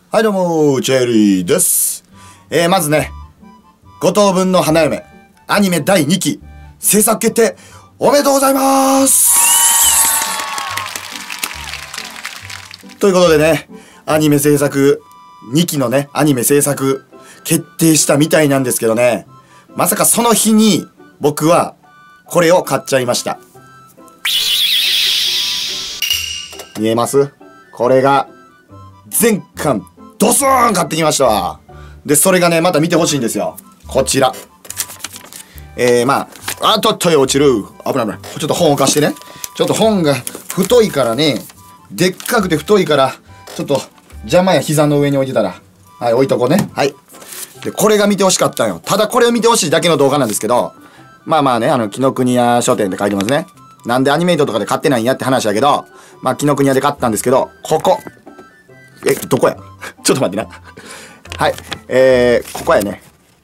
はいどうも、チェリーです。まずね、5等分の花嫁、アニメ第2期、制作決定、おめでとうございます。ということでね、アニメ制作、2期のね、アニメ制作、決定したみたいなんですけどね、まさかその日に、僕は、これを買っちゃいました。見えます？これが、全巻、ドスーン買ってきましたわ。で、それがね、また見てほしいんですよ。こちら。とっとい落ちる。危ない危ない。ちょっと本を貸してね。ちょっと本が太いからね、でっかくて太いから、ちょっと邪魔や膝の上に置いてたら。はい、置いとこうね。はい。で、これが見てほしかったんよ。ただこれを見てほしいだけの動画なんですけど、紀ノ国屋書店って書いてますね。なんでアニメイトとかで買ってないんやって話やけど、紀ノ国屋で買ったんですけど、ここ。どこやちょっと待ってな。はい。ここやね。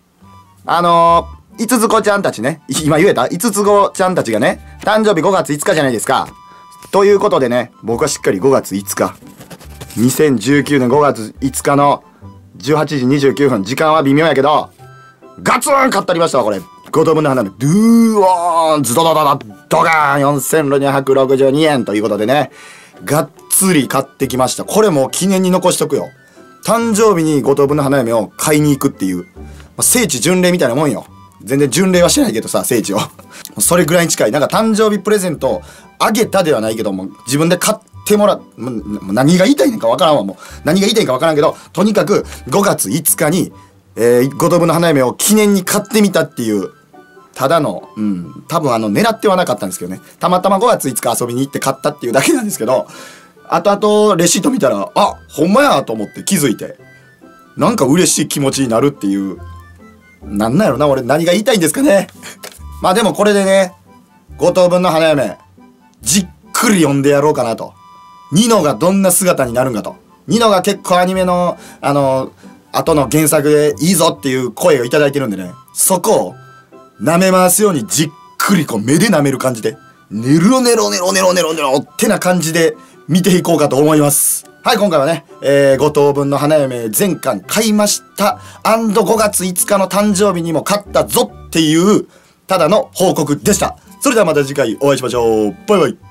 いつつこちゃんたちね。今言えたいつつこちゃんたちがね、誕生日5月5日じゃないですか。ということでね、僕はしっかり5月5日。2019年5月5日の18時29分。時間は微妙やけど、ガツン買ってありましたわ、これ。5等分の花で、ドゥーオーンズドドドドドガーン4262円ということでね、がっつり買ってきました。これも記念に残しとくよ。誕生日に5等分の花嫁を買いに行くっていう、聖地巡礼みたいなもんよ。全然巡礼はしてないけどさ、聖地を。それぐらいに近い。なんか誕生日プレゼントあげたではないけども、自分で買ってもらう。何が言いたいねんかわからんわ、もう。何が言いたいんかわからんけど、とにかく5月5日に、5等分の花嫁を記念に買ってみたっていう、ただの、多分狙ってはなかったんですけどね。たまたま5月5日遊びに行って買ったっていうだけなんですけど、後々レシート見たら、あ、ほんまやと思って気づいて、なんか嬉しい気持ちになるっていう、なんなんやろな、俺何が言いたいんですかね。でもこれでね、5等分の花嫁、じっくり読んでやろうかなと。ニノがどんな姿になるんかと。ニノが結構アニメの、後の原作でいいぞっていう声をいただいてるんでね、そこを舐め回すようにじっくりこう目で舐める感じで、ネロネロネロネロネロネロってな感じで見ていこうかと思います。はい、今回はね、5等分の花嫁全巻買いました。5月5日の誕生日にも買ったぞっていう、ただの報告でした。それではまた次回お会いしましょう。バイバイ。